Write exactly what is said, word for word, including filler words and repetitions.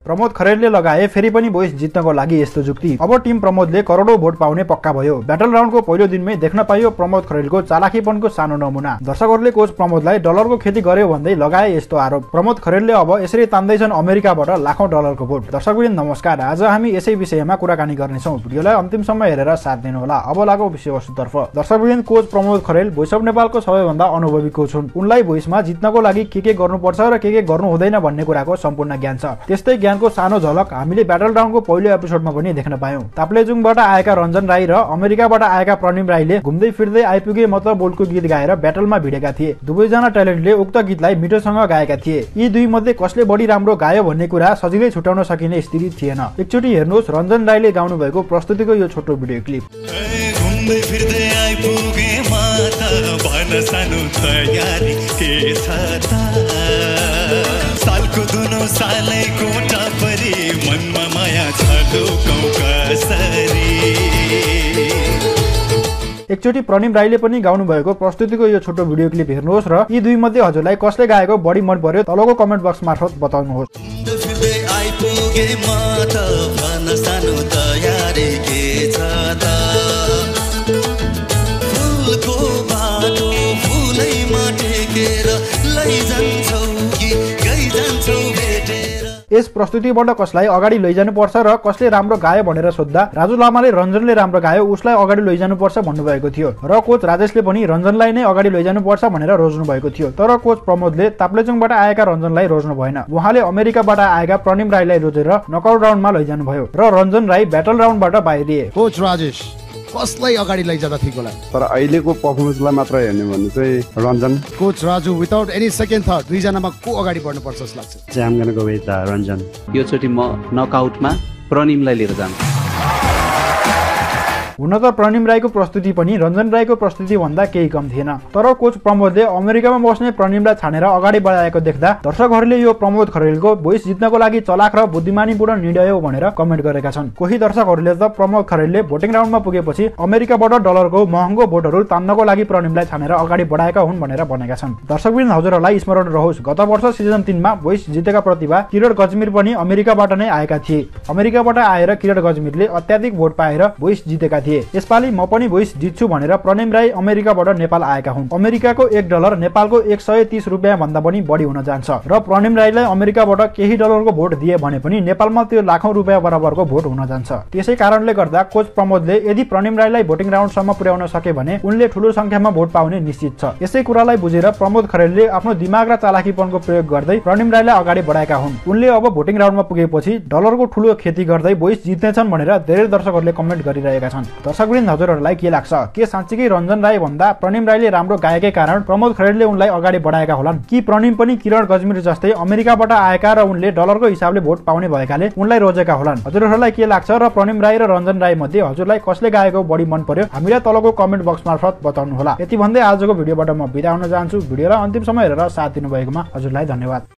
प्रमोद खरेलले लगाए फेरि पनि भोइस जित्नको लागि यस्तो जुक्ति। अब टिम प्रमोदले करोडौं भोट पाउने पक्का भयो। ब्याटल राउन्डको पहिलो दिनमै देख्न पाइयो प्रमोद खरेलको चालाखीपनको सानो नमुना। दर्शकहरूले कोच प्रमोदलाई डलरको खेती गर्यो भन्दै लगाए यस्तो आरोप। प्रमोद खरेलले अब यसरी तान्दैछन् अमेरिकाबाट लाखौं डलरको भोट। दर्शकवृन्द नमस्कार, आज हामी यसै विषयमा कुराकानी गर्नेछौँ। भिडियोलाई अन्तिमसम्म हेरेर साथ दिनुहोला। अब लागौँ विषयवस्तुतर्फ। दर्शकवृन्द, coach Pramod Kharel voice of नेपालको सबैभन्दा अनुभवी कोच हुन्। उनलाई भोइसमा जित्नको लागि के के गर्नुपर्छ र के के गर्नु हुँदैन भन्ने कुराको सम्पूर्ण ज्ञान छ। त्यस्तै ज्ञानको सानो झलक हामीले ब्याटल राउन्डको पहिलो एपिसोडमा पनि देख्न पायौं। ताप्लेजुङबाट आएका रञ्जन राई र अमेरिकाबाट आएका प्रणिम राईले घुम्दै फिर्दै आइपुगे मत बोलको गीत गाएर ब्याटलमा भिडेका थिए। दुवैजना ट्यालेन्टले उक्त गीतलाई मिठोसँग गाएका थिए। यी दुई मध्ये कसले बढी राम्रो गायो भन्ने कुरा सजिलै छुटाउन सकिने स्थिति थिएन। एकचोटि हेर्नुहोस् रञ्जन राईले गाउनु भएको प्रस्तुतिको यो छोटो भिडियो क्लिप। घुम्दै फिर्दै आइपुगे माता भन सानो तयारी के छ त सालको दुनो सालैको टापरी मनमा माया छ लोकौ कसरी। एकचोटि प्रणिम राईले पनि गाउनु भएको प्रस्तुतिको यो छोटो भिडियो क्लिप हेर्नुहोस् र यी दुई मध्ये हजुरलाई कसले गाएको बढी मन पर्यो तलको कमेन्ट बक्स मार्फत बताउनुहोस्। यस प्रस्तुतिबाट कसलाई अगाडि लैजानुपर्छ र कसले राम्रो गायो भनेर सोद्धा राजु लामाले रञ्जनले राम्रो गायो उसलाई अगाडि लैजानुपर्छ भन्नुभएको थियो र कोच राजेशले पनि रञ्जनलाई नै अगाडि लैजानुपर्छ भनेर रोज्नु भएको थियो। तर कोच प्रमोदले ताप्लेजुङबाट आएका रञ्जनलाई रोज्नु भएन। उहाँले अमेरिकाबाट आएका प्रणिम राईलाई रोजेर नकआउट राउन्डमा लैजानु भयो र रञ्जन राई ब्याटल राउन्डबाट बाहिरिए। कोच राजेश कसलाई अगाडि लैजाँदा ठिक होला? तर अहिलेको पर्फर्मेन्सलाई मात्र हेर्ने भने चाहिँ Ranjan. Coach Raju, without any second third दुईजनामा को अगाडि बढ्नु पर्छ जस्तो लाग्छ? चाहिँ I'm gonna go with रञ्जन। यो चोटि म नकआउटमा प्रणिमलाई लिएर जान्छु। हुन त प्रणिम राईको प्रस्तुति पनि रञ्जन राईको प्रस्तुति भन्दा केही कम थिएन। तर कोच प्रमोदले अमेरिकामा बस्ने प्रणिमलाई छानेर अगाडि बढाएको देख्दा दर्शकहरूले यो प्रमोद खरेलको भोइस जित्नको लागि चलाक र बुद्धिमानीपूर्ण निर्णय हो भनेर कमेन्ट गरेका छन्। कोही दर्शकहरूले त प्रमोद खरेलले भोटिङ राउन्डमा पुगेपछि अमेरिकाबाट डलरको महँगो भोटहरू तान्नको लागि प्रणिमलाई छानेर अगाडि बढाएका हुन् भनेर भनेका छन्। दर्शकवृन्द, हजुरहरूलाई स्मरण रहोस् गत वर्ष सिजन तीनमा भोइस जितेका प्रतिभा किरण गजमेर पनि अमेरिकाबाट नै आएका थिए। अमेरिकाबाट आएर किरण गजमेरले अत्याधिक भोट पाएर भोइस जितेका थिए। यसपालि म पनि भोइस जित्छु भनेर प्रणिम राई अमेरिकाबाट नेपाल आएका हुन्। अमेरिकाको एक डलर नेपालको एक सय तीस रुपियाँ भन्दा पनि बढी हुन जान्छ र प्रणिम राईलाई अमेरिकाबाट केही डलरको भोट दिए भने पनि नेपालमा त्यो लाखौं रुपियाँ बराबरको भोट हुन जान्छ। त्यसै कारणले गर्दा कोच प्रमोदले यदि प्रणिम राईलाई भोटिङ राउन्डसम्म पुर्याउन सके भने उनले ठूलो संख्यामा भोट पाउने निश्चित छ। यसै कुरालाई बुझेर प्रमोद खरेलले आफ्नो दिमाग र चालाकीपनको प्रयोग गर्दै प्रणिम राईलाई अगाडि बढाएका हुन्। उनले अब भोटिङ राउन्डमा पुगेपछि डलरको ठूलो खेती गर्दै भोइस जित्नेछन् भनेर धेरै दर्शकहरूले कमेन्ट गरिरहेका छन्। दर्शकवृन्द, हजुरहरूलाई के लाग्छ? के साँच्चीकै रञ्जन राई भन्दा प्रणिम राईले राम्रो गाएकै कारण प्रमोद खरेलले उनलाई अगाडि बढाएका होलान् कि प्रणिम पनि किरण गजमेर जस्तै अमेरिकाबाट आएका र उनले डलरको हिसाबले भोट पाउने भएकाले उनलाई रोजेका होलान्? हजुरहरूलाई के लाग्छ र प्रणिम राई र रञ्जन राई मध्ये हजुरलाई कसले गाएको बढी मन पर्यो हामीलाई तलको कमेन्ट बक्स मार्फत बताउनुहोला। यति भन्दै आजको भिडियोबाट म बिदा हुन चाहन्छु। भिडियोलाई अन्तिमसम्म हेरेर साथ दिनुभएकोमा हजुरलाई धन्यवाद।